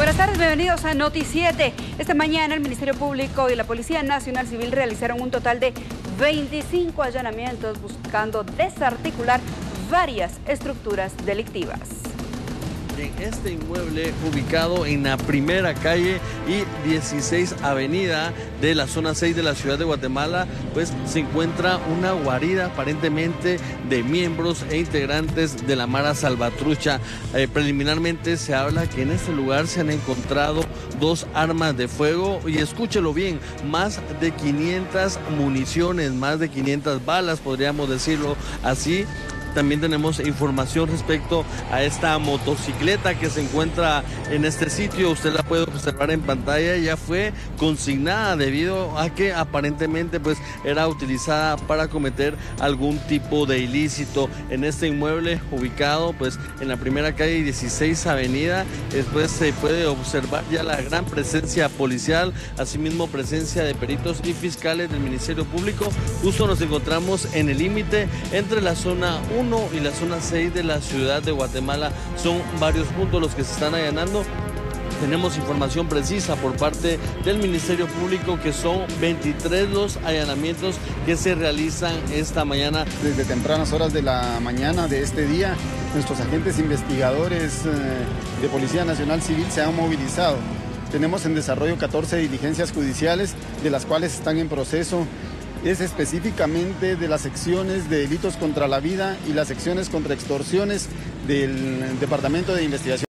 Buenas tardes, bienvenidos a Noti 7. Esta mañana el Ministerio Público y la Policía Nacional Civil realizaron un total de 25 allanamientos buscando desarticular varias estructuras delictivas. En este inmueble ubicado en la primera calle y 16 avenida de la zona 6 de la ciudad de Guatemala, pues se encuentra una guarida aparentemente de miembros e integrantes de la Mara Salvatrucha. Preliminarmente se habla que en este lugar se han encontrado 2 armas de fuego y escúchelo bien, más de 500 municiones, más de 500 balas, podríamos decirlo así. También tenemos información respecto a esta motocicleta que se encuentra en este sitio. Usted la puede observar en pantalla. Ya fue consignada debido a que aparentemente pues era utilizada para cometer algún tipo de ilícito. En este inmueble ubicado pues en la primera calle y 16 avenida, después se puede observar ya la gran presencia policial, asimismo presencia de peritos y fiscales del Ministerio Público. Justo nos encontramos en el límite entre la zona 1 y la zona 6 de la ciudad de Guatemala. Son varios puntos los que se están allanando. Tenemos información precisa por parte del Ministerio Público que son 23 los allanamientos que se realizan esta mañana. Desde tempranas horas de la mañana de este día, nuestros agentes investigadores de Policía Nacional Civil se han movilizado. Tenemos en desarrollo 14 diligencias judiciales, de las cuales están en proceso es específicamente de las secciones de delitos contra la vida y las secciones contra extorsiones del Departamento de Investigación.